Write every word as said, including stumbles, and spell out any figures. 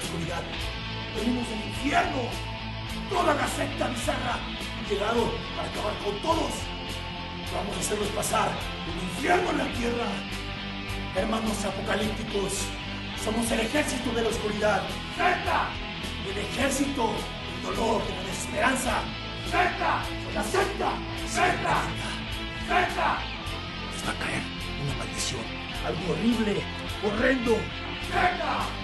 oscuridad. Venimos del infierno. Toda la secta bizarra ha llegado para acabar con todos. Vamos a hacerlos pasar el infierno en la tierra. Hermanos apocalípticos, somos el ejército de la oscuridad. ¡Secta! El ejército del dolor, de la desesperanza. ¡Secta! ¡La secta! ¡Secta! ¡Secta! Les va a caer una maldición. Algo horrible, horrendo. ¡Secta!